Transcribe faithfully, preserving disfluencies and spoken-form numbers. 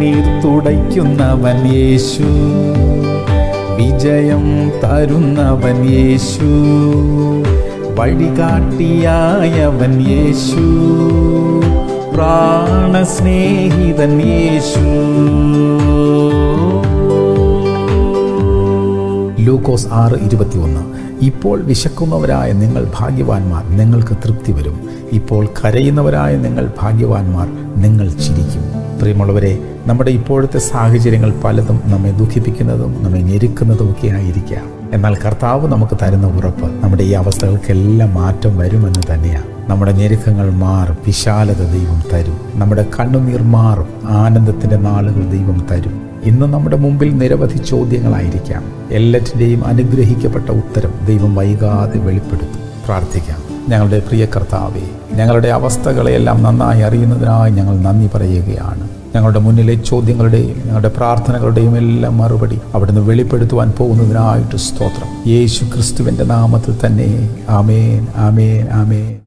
കണ്ണീർ തുടയ്ക്കുന്നവൻ യേശു, വിജയം തരുന്നവൻ യേശു, വഴികാട്ടിയായവൻ യേശു, പ്രാണസ്നേഹിതൻ യേശു. ലൂക്കോസ് ആറ് ഇരുപത്തി ഒന്ന്. ഇപ്പോൾ വിശക്കുന്നവരായ നിങ്ങൾ ഭാഗ്യവാന്മാർ, നിങ്ങൾക്ക് തൃപ്തി വരും. ഇപ്പോൾ കരയുന്നവരായ നിങ്ങൾ ഭാഗ്യവാന്മാർ, നിങ്ങൾ ചിരിക്കും. പ്രിയമുള്ളവരെ, നമ്മുടെ ഇപ്പോഴത്തെ സാഹചര്യങ്ങൾ പലതും നമ്മെ ദുഃഖിപ്പിക്കുന്നതും നമ്മെ ഞെരുക്കുന്നതുമൊക്കെ ആയിരിക്കാം. എന്നാൽ കർത്താവ് നമുക്ക് തരുന്ന ഉറപ്പ് നമ്മുടെ ഈ അവസ്ഥകൾക്കെല്ലാം മാറ്റം വരുമെന്ന് തന്നെയാണ്. നമ്മുടെ ഞെരുക്കങ്ങൾ മാറും, വിശാലത ദൈവം തരും. നമ്മുടെ കണ്ണുനീർ മാറും, ആനന്ദത്തിൻ്റെ നാളുകൾ ദൈവം തരും. ഇന്ന് നമ്മുടെ മുമ്പിൽ നിരവധി ചോദ്യങ്ങളായിരിക്കാം. എല്ലാറ്റിൻ്റെയും അനുഗ്രഹിക്കപ്പെട്ട ഉത്തരം ദൈവം വൈകാതെ വെളിപ്പെടുത്തും. പ്രാർത്ഥിക്കാം. ഞങ്ങളുടെ പ്രിയ കർത്താവേ, ഞങ്ങളുടെ അവസ്ഥകളെയെല്ലാം നന്നായി അറിയുന്നതിനായി ഞങ്ങൾ നന്ദി പറയുകയാണ്. ഞങ്ങളുടെ മുന്നിലെ ചോദ്യങ്ങളുടെയും ഞങ്ങളുടെ പ്രാർത്ഥനകളുടെയും എല്ലാം മറുപടി അവിടുന്ന് വെളിപ്പെടുത്തുവാൻ പോകുന്നതിനായിട്ട് സ്തോത്രം. യേശു ക്രിസ്തുവിൻ്റെ നാമത്തിൽ തന്നെ. ആമേൻ, ആമേൻ, ആമേൻ.